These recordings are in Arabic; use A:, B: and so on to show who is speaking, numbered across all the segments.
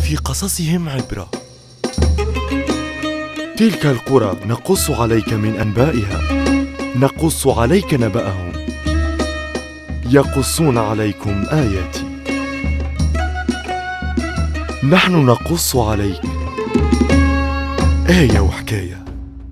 A: وفي قصصهم عبرة. تلك القرى نقص عليك من أنبائها، نقص عليك نبأهم، يقصون عليكم آياتي. نحن نقص عليك آية وحكاية.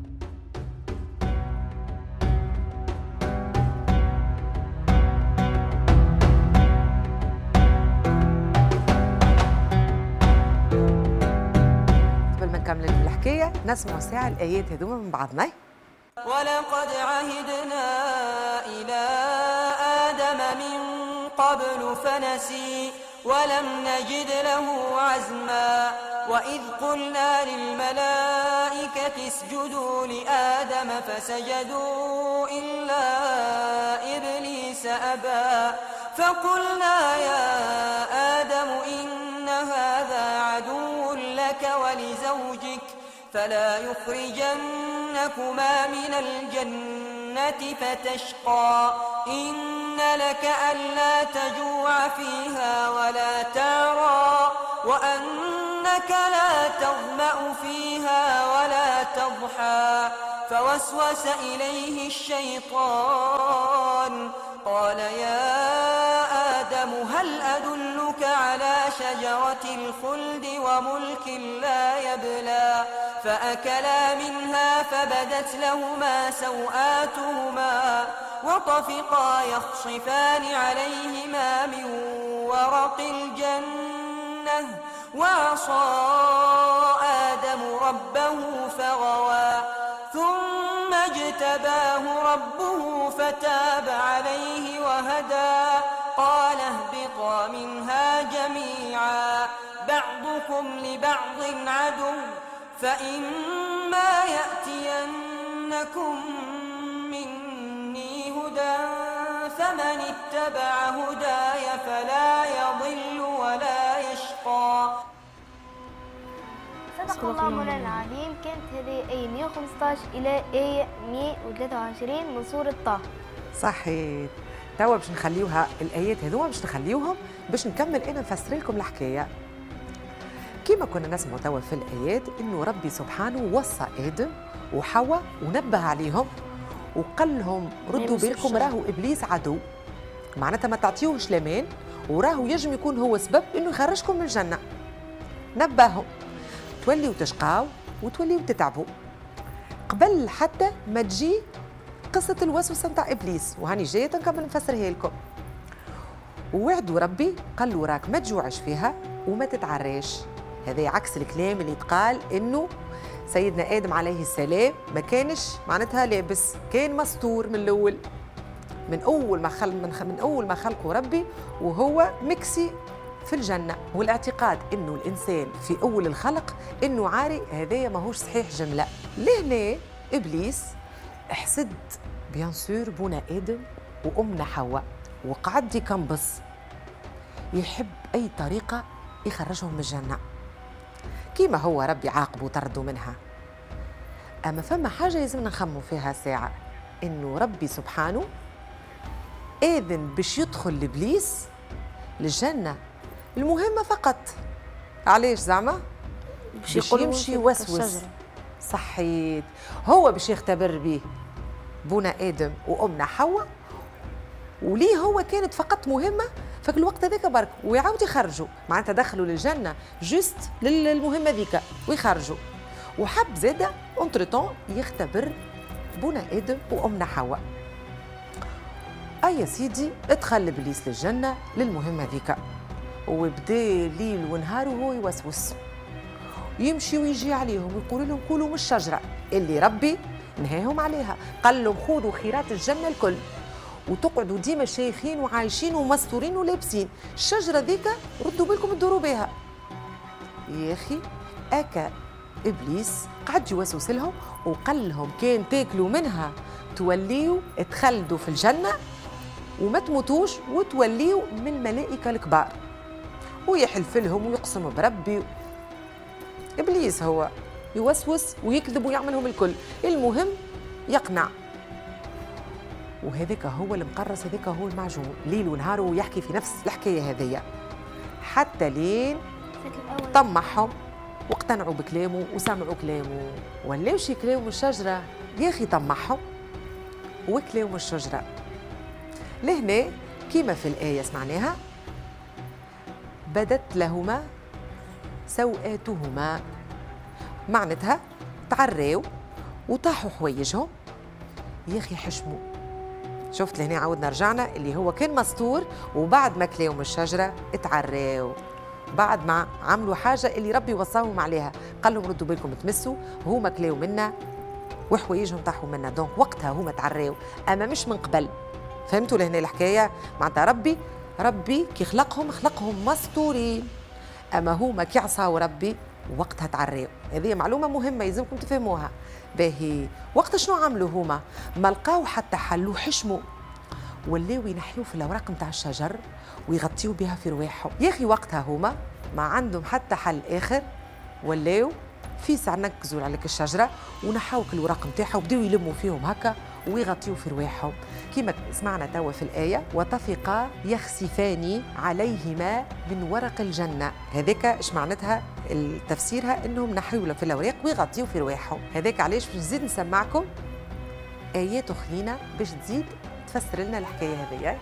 B: قبل ما نكمل الحكاية نسمع ساعة الآيات هذوما من بعضنا.
C: ولقد عهدنا إلى آدم من قبل فنسي ولم نجد له عزما وإذ قلنا للملائكة اسجدوا لآدم فسجدوا إلا إبليس أبى فقلنا يا آدم إن هذا عدو لك ولزوجك فلا يخرجنكما من الجنة فتشقى إن لك ألا تجوع فيها ولا تعرى وأنك لا تظمأ فيها ولا تضحى فوسوس إليه الشيطان قال يا آدم هل أدلك على شجرة الخلد وملك لا يبلى فأكلا منها فبدت لهما سوآتهما وطفقا يخصفان عليهما من ورق الجنة وعصى آدم ربه فغوى ثم اجتباه ربه فتاب عليه وهدى قال اهبطا منها جميعا بعضكم لبعض عدو فإما يأتينكم مني هدى فمن اتبع هداي فلا يضل ولا يشقى.
D: صدق الله مولانا العظيم. كانت هذه آية 115 إلى آية 123 من سورة طه.
B: صحيح. توا باش نخليوها الآيات هذوما باش نخليوهم باش نكمل أنا نفسر لكم الحكاية. كما كنا نسمع توا في الآيات إنه ربي سبحانه وصى آدم وحواء ونبه عليهم وقال لهم ردوا بالكم راهو إبليس عدو، معناتها ما تعطيوهش الأمان وراهو يجم يكون هو سبب إنه يخرجكم من الجنة. نبههم توليوا تشقاو وتوليوا تتعبوا قبل حتى ما تجي قصة الوسوسة نتاع إبليس، وهاني جاية نكمل نفسرها لكم. ووعدوا ربي قال له راك ما تجوعش فيها وما تتعراش. هذا عكس الكلام اللي يتقال إنه سيدنا آدم عليه السلام ما كانش معناتها لابس، كان مستور من الأول، من أول ما خلقه ربي وهو مكسي في الجنة. والاعتقاد إنه الإنسان في أول الخلق إنه عاري هذايا ماهوش صحيح جملة. لهنا إبليس حسد بيان سور بونا آدم وأمنا حواء وقعد يكنبص يحب أي طريقة يخرجهم من الجنة كيما هو ربي عاقبه وطردوا منها. أما فما حاجة لازمنا نخمو فيها ساعة، إنه ربي سبحانه آذن باش يدخل إبليس للجنة المهمة فقط. علاش زعما؟ باش يمشي يوسوس. صحيت. هو باش يختبر بيه بونا آدم وأمنا حواء، وليه هو كانت فقط مهمة فك الوقت هذاك برك، ويعاود يخرجوا، معناتها دخلوا للجنة جست للمهمة ذيك ويخرجوا. وحب زادة اونتر يختبر بونا آدم وأمنا حواء. يا سيدي ادخل إبليس للجنة للمهمة ذيك، وبدا ليل ونهار وهو يوسوس يمشي ويجي عليهم ويقول لهم كلوا من الشجرة اللي ربي نهاهم عليها. قال لهم خذوا خيرات الجنة الكل وتقعدوا ديما شايخين وعايشين ومستورين ولابسين، الشجرة ذيك ردوا بالكم تدوروا بها. يا أخي أكا إبليس قعد يوسوس لهم وقال لهم كان تاكلوا منها توليوا تخلدوا في الجنة وما تموتوش وتوليوا من الملائكة الكبار، ويحلف لهم ويقسم بربي. إبليس هو يوسوس ويكذب ويعملهم الكل، المهم يقنع. وهذاك هو المقرص، هذاك هو المعجون، ليل ونهار ويحكي في نفس الحكاية هذية حتى لين
D: الأول
B: طمعهم واقتنعوا بكلامه وسمعوا كلامه، ولاوش يكلاو الشجرة. يا أخي طمعهم وكلاو الشجرة. لهنا كيما في الآية سمعناها، بدت لهما سوآتهما، معناتها تعراو وطاحوا حوايجهم. يا أخي حشموا. شفت لهنا عاودنا رجعنا اللي هو كان مستور، وبعد ما كلاو من الشجرة اتعراو، بعد ما عملوا حاجة اللي ربي وصاهم عليها، قال لهم ردوا بالكم تمسوا، هما كلاو منا وحوايجهم طاحوا منا، دونك وقتها هما تعراو، أما مش من قبل. فهمتوا لهنا الحكاية؟ معناتها ربي كي خلقهم مستورين، أما هما كي عصاو ربي وقتها تعراو. هذه معلومة مهمة يلزمكم تفهموها. باهي وقت شنو عملوا هما؟ ما لقاو حتى حلوا حشموا، ولاو ينحيوا في الأوراق نتاع الشجر ويغطيوا بها في رواحهم. يا أخي وقتها هما ما عندهم حتى حل آخر، ولاو في ساعة نكزوا عليك الشجرة ونحاو كل الوراق نتاعها وبداو يلموا فيهم هكا ويغطيوا في رواحهم. كما سمعنا توا في الآية، وطفقا يخسفان عليهما من ورق الجنة. هذاك اش معناتها تفسيرها انهم نحيوا في الأوراق ويغطيوا في رواحهم. هذاك علاش باش نزيد نسمعكم آيات أخرين باش تزيد تفسر لنا الحكاية هذيا.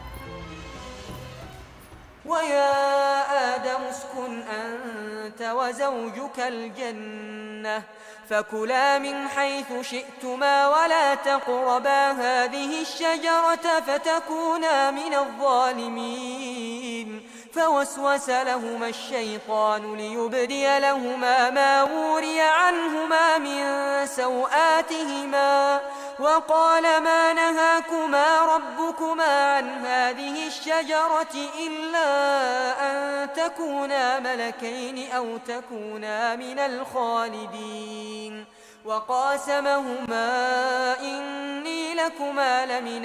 C: ويا آدم اسكن أنت وزوجك الجنة فكلا من حيث شئتما ولا تقربا هذه الشجرة فتكونا من الظالمين. فوسوس لهما الشيطان ليبدي لهما ما وري عنهما من سوآتهما وقال ما نهاكما ربكما عن هذه الشجرة إلا أن تكونا ملكين أو تكونا من الخالدين. وقاسمهما إني لكما لمن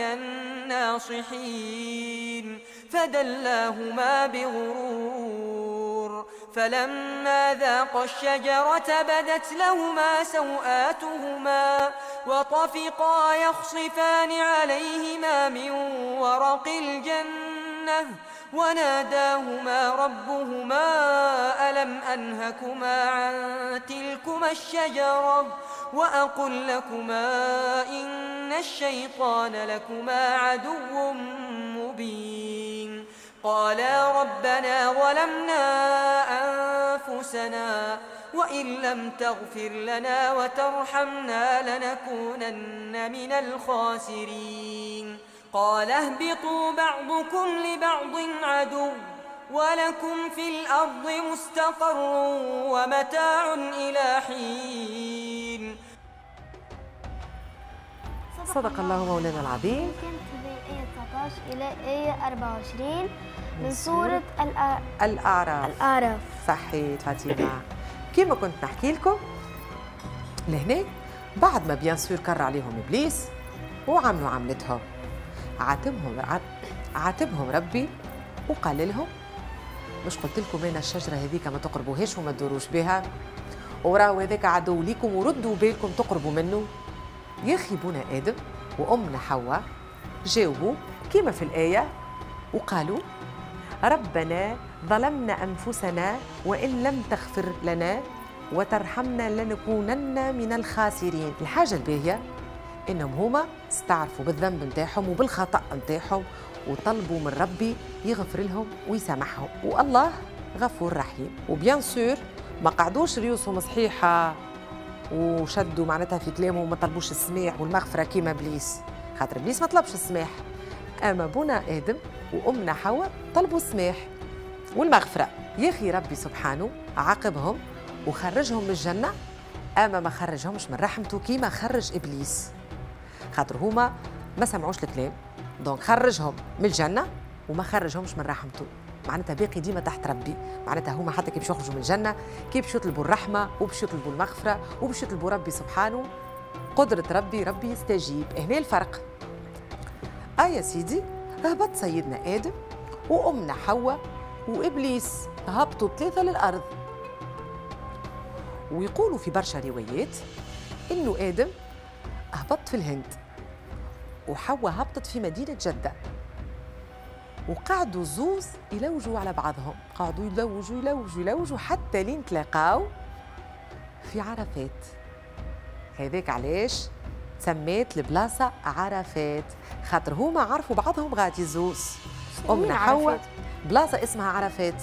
C: الناصحين فدلاهما بغرور فلما ذاقا الشجرة بدت لهما سوآتهما وطفقا يخصفان عليهما من ورق الجنة وناداهما ربهما ألم أنهكما عن تلكما الشجرة وأقل لكما إن الشيطان لكما عدو مبين. قالا ربنا ظلمنا أنفسنا وإن لم تغفر لنا وترحمنا لنكونن من الخاسرين. قال اهبطوا بعضكم لبعض عدو ولكم في الأرض مستقر ومتاع إلى حين.
B: صدق الله مولانا العظيم.
D: كانت هذه آية 19 إلى آية 24 من سورة
B: الأعراف. صحيت فاطمة. كما كنت نحكي لكم لهنا، بعد ما بيان سور كر عليهم إبليس وعملوا عملتهم، عاتبهم ربي وقال لهم مش قلت لكم بين الشجرة هذيك ما تقربوهاش وما تدوروش بها، وراو هذاك عدو ليكم وردوا بالكم تقربوا منه. يا أخي بونا آدم وأمنا حواء جاوبوا كما في الآية وقالوا ربنا ظلمنا أنفسنا وإن لم تغفر لنا وترحمنا لنكونن من الخاسرين. الحاجة الباهية إنهم هما استعرفوا بالذنب نتاعهم وبالخطأ نتاعهم وطلبوا من ربي يغفر لهم ويسامحهم، والله غفور رحيم. وبيان سور ما قعدوش ريوسهم صحيحة وشدوا معناتها في كلامهم وما طلبوش السماح والمغفرة كيما إبليس، خاطر إبليس ما طلبش السماح. أما بونا آدم وأمنا حواء طلبوا السماح والمغفرة. يا أخي ربي سبحانه عاقبهم وخرجهم من الجنة، أما ما خرجهمش من رحمته كيما خرج إبليس، خاطر هما ما سمعوش الكلام، دونك خرجهم من الجنة وما خرجهمش من رحمته. معناتها باقي ديما تحت ربي، معناتها هما حتى كي باش يخرجوا من الجنة كي باش يطلبوا الرحمة وباش يطلبوا المغفرة وباش يطلبوا ربي سبحانه قدرة ربي يستجيب. هنا الفرق. يا سيدي هبط سيدنا آدم وأمنا حواء وإبليس، هبطوا 3 للأرض. ويقولوا في برشا روايات إنه آدم هبط في الهند وحواء هبطت في مدينة جدة. وقعدوا زوز يلوجوا على بعضهم، قعدوا يلوجوا حتى لين تلاقاو في عرفات. هذاك علاش تسميت البلاصة عرفات، خاطر هما عرفوا بعضهم غادي زوز. أمنا حواء بلاصة اسمها عرفات.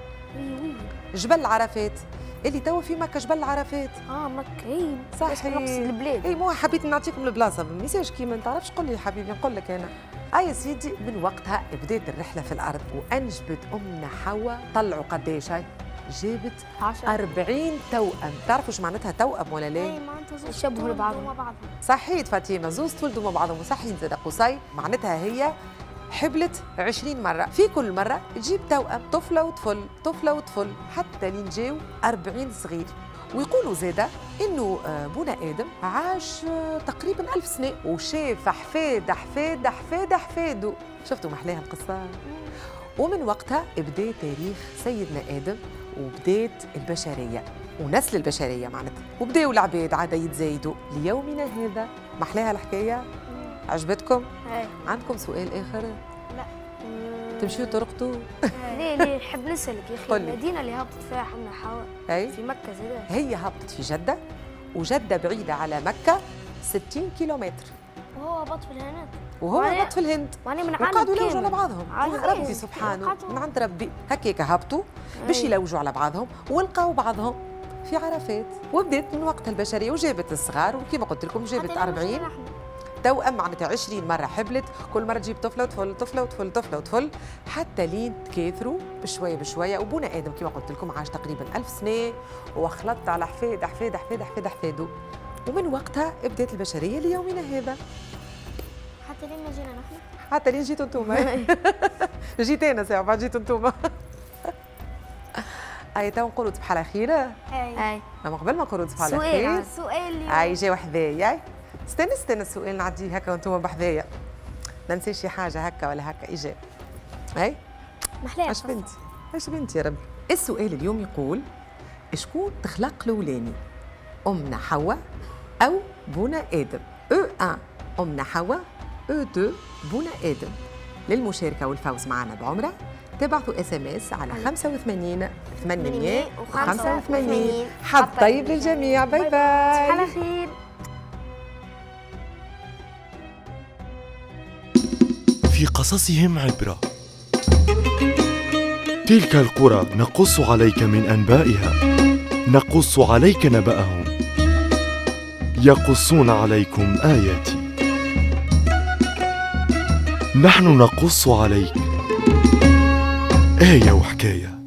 B: جبل عرفات اللي توا في مكة، جبل عرفات.
D: مكة هي
B: صحيح.
D: نقص البلاد.
B: اي مو حبيت نعطيكم البلاصة، ما يساش كي ما نتعرفش قول لي حبيبي نقول لك أنا. يا سيدي من وقتها بدات الرحلة في الأرض، وأنجبت أمنا حواء طلعوا قداش؟ جابت 40 توأم. تعرفوا شو معناتها توأم ولا لا؟
D: اي معناتها زوز يشبهوا لبعضهم.
B: صحيت فاطمة، زوز تولدوا مع بعضهم، وصحيت زاد قصي. معناتها هي حبلت 20 مرة، في كل مرة تجيب توأم، طفلة وطفل طفلة وطفل، حتى لين جاو 40 صغير. ويقولوا زادة إنه بونا آدم عاش تقريبا 1000 سنة، وشاف أحفاده. شفتوا محلاها القصة؟ ومن وقتها بدأ تاريخ سيدنا آدم، وبدات البشرية ونسل البشرية معناتها، وبداوا العباد عادة يتزايدوا ليومنا هذا. محلاها الحكاية؟ عجبتكم؟ عندكم سؤال آخر؟
D: لا.
B: تمشيوا ترقدوا؟
D: ليه نحب نسألك يا أخي،
B: قولي.
D: المدينة اللي هبطت فيها حنا حواء في مكة زادة؟
B: هي هبطت في جدة، وجدة بعيدة على مكة 60 كيلومتر.
D: وهو هبط في الهند.
B: وهو هبط في الهند. وقعدوا يلوجوا على بعضهم. ربي سبحانه من عند ربي هكاك هبطوا باش يلوجوا على بعضهم، ولقاو بعضهم في عرفات. وبدات من وقتها البشرية، وجابت الصغار، وكما قلت لكم جابت 40 توأم. معناتها 20 مرة حبلت، كل مرة تجيب طفلة وطفل حتى لين تكاثروا بشوية. وبونا آدم كما قلت لكم عاش تقريبا 1000 سنة، وخلطت على أحفاده. ومن وقتها بدات البشرية ليومنا هذا.
D: حتى لين ما جينا نحن،
B: حتى لين جيتوا انتوما. جيت انا ساعة بعد جيتوا انتوما. اي تو نقولوا تصبح على خير.
D: اي
B: اما قبل ما نقولوا تصبح على خير
D: سؤال
B: اي جاو حذايا. استنى السؤال نعديه هكا وانتوما بحذايا، ما ننساش شي حاجة هكا ولا هكا اجا. اي
D: محلاها.
B: اش بنتي يا ربي. السؤال اليوم يقول: شكون تخلق الاولاني؟ أمنا حواء أو بونا آدم؟ E1 أمنا حواء، E2 بونا آدم. للمشاركة والفوز معنا بعمرة تبعثوا SMS على 85 885. حظ طيب للجميع. باي باي.
D: على خير.
A: في قصصهم عبرة. تلك القرى نقص عليك من أنبائها، نقص عليك نبأهم، يقصون عليكم آياتي، نحن نقص عليك آية وحكاية.